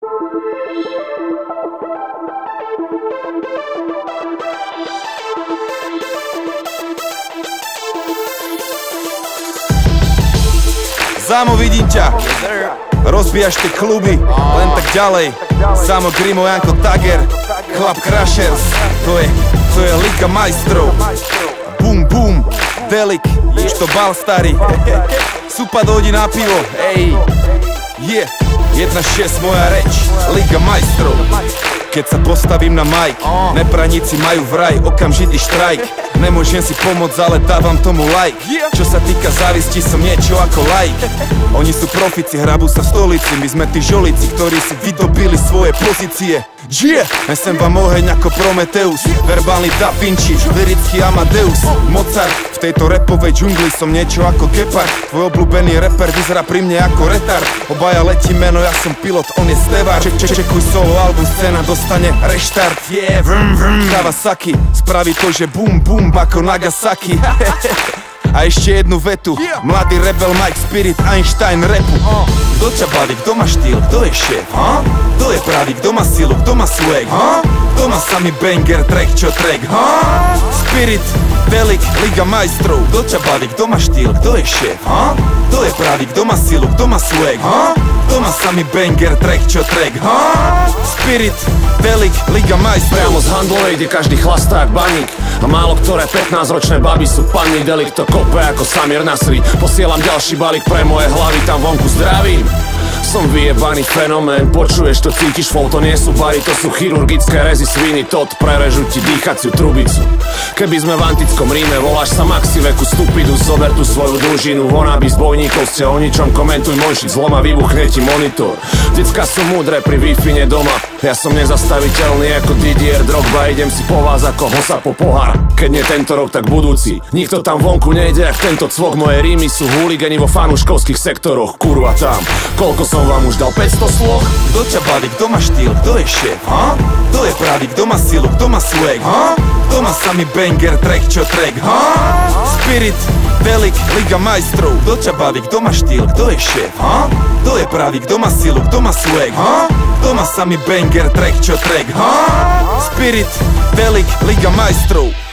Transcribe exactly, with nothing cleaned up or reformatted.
Zámo, vidím ťa, rozbíjaš tie kluby, len tak ďalej. Samo Grimo, Janko Tager, Club Crashers, to je, to je Liga majstrov. Bum bum, Delik, už to bal starý. Supa dojdi na pivo, ej, je, jedna šesť moja reč, Liga majstrov. Keď sa postavím na mic, nepraníci majú vraj okamžitý štrajk. Nemôžem si pomôcť, ale dávam tomu like. Čo sa týka závisti, som niečo ako like. Oni sú profici, hrabú sa v stolici. My sme tí žolíci, ktorí si vydobili svoje pozície. Yeah! Nesem vám oheň ako Prometeus, verbálny Da Vinci, lirický Amadeus, Mozart. V tejto rapovej džungli som niečo ako Gepard. Tvoj obľúbený rapper vyzerá pri mne ako retard. Obaja letí meno, ja som pilot, on je stevar. Ček, ček, čekuj solo album, scéna dostane reštart. Yeah, vrum, vrum. Kawasaki spraví to, že bum bum ako Nagasaki. A ešte jednu vetu, mladý rebel Mike Spirit, Einstein rapu. Kto ťa baví, kto má štýl, kto je šéf? Kto je pravý, kto má silu, kto má swag? Kto má samý banger, track čo track? Spirit, Delik, Liga majstrov. Kto ťa baví, kto má štýl, kto je šéf? Kto je pravý, kto má silu, kto má swag? Kto má samý banger, track čo track? Spirit, Delik, Liga majstrov. Priamo z handlovej, kde každý chlastá jak baník. A málo ktoré pätnásťročné baby sú panny. Delik to kope ako Samir Nasri. Posielam ďalší balík pre moje hlavy, tam vonku zdravím. Som vyjebaný fenomén, počuješ to, cítiš flow, to nie sú bary, to sú chirurgické rezy sviny, tot prerežu ti dýchaciu trubicu. Keby sme v antickom Ríme, voláš sa Maxiveku stupidu, zober tu svoju družinu, vonabí z bojníkov ste o ničom, komentuj môj šit, zloma vybuchne ti monitor. Decka sú múdre pri Wi-Fi doma, ja som nezastaviteľný ako Didier Drogba, idem si po vás ako hosa po pohár. Keď nie tento rok, tak budúci, nikto tam vonku nejde, jak tento cvok, moje rímy sú húligani vo fanúškovských sektoroch, kurva tam, koľko som vám už dal päťsto sloh. Kto ťa baví, kto má štýl, kto je šéf? Kto je pravý, kto má silu, kto má swag? Kto má samý banger, track čo track? Spirit, Delik, Liga majstrov. Kto ťa baví, kto má štýl, kto je šéf? Kto je pravý, kto má silu, kto má swag? Kto má samý banger, track čo track? Spirit, Delik, Liga majstrov.